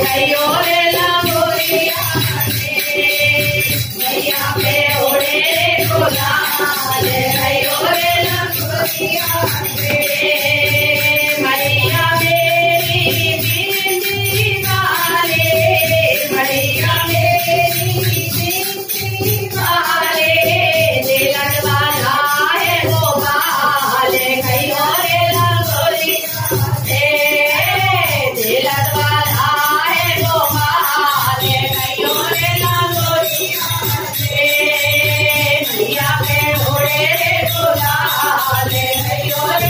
कहियो रे लंगोरिया मैया पे ओढ़े गुलाल कहियो रे लंगोरिया मैया मेरी बिंदी वाले मैया मेरी बिंदी वाले दिलक वाला है गोपाल कहियो रे लंगोरिया दिलक वाला है गोपाल कहियो रे लंगोरिया मैया पे ओढ़े गुलाल कहियो रे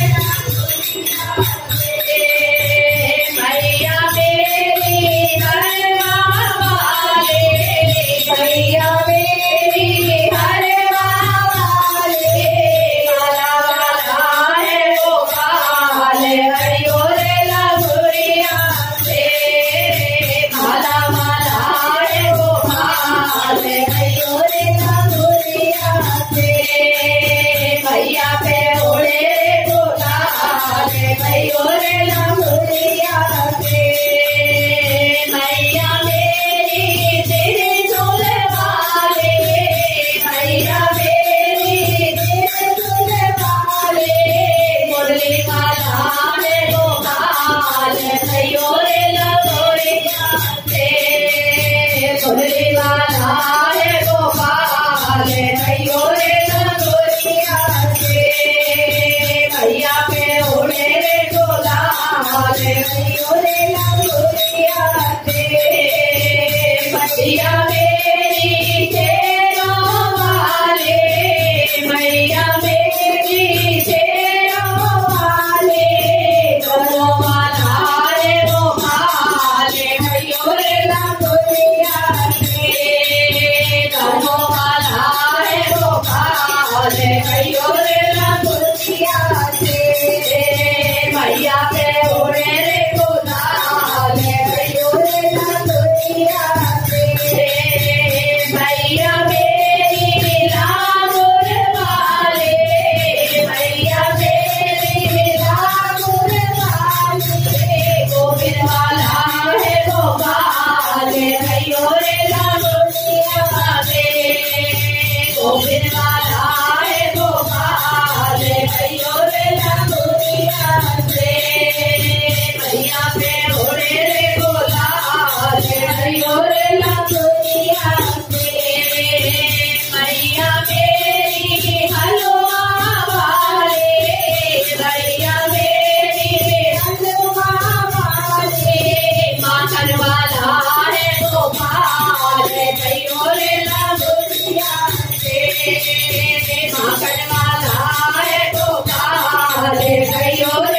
मैया मेरी हरवा वाले मैया मेरी हरवा वाले माला वाला है गोपाल कहियो रे लंगोरिया माला वाला है गोपाल कहियो रे लंगोरिया मैया पे ओढ़े गुलाल कहियो रे लंगोरिया मैया मेरी त्रिशूल वाले मैया मेरी त्रिशूल वाले मुरली वाला है गोपाल कहियो रे लंगोरिया मुरली वाला है गोपाल कहियो रे लंगोरिया मैया पे ओढ़े रे गुलाल कहियो रे लंगोरिया मैया मेरी शेरों वाले मैया मेरी शेरों वाले दोनों वाला है गोपाल कहियो रे लंगोरिया दोनों वाला है गोपाल कहियो रे लंगोरिया मैया पे ओढ़े रे गुलाल कहियो रे लंगोरिया मैया मेरी लांगुर वाले मैया मेरी लांगुर वाले गोविंद वाला है गोपाल कहियो रे लंगोरिया गोविंद वाला है गोपाल कहियो रे लंगोरिया मैया पे ओढ़े रे गुलाल कहियो रे लंगोरिया मैया मेरी हलवा वाले मैया मेरी हलवा वाले माखन वाला है गोपाल कहियो रे लंगोरिया माखन वाला है गोपाल कहियो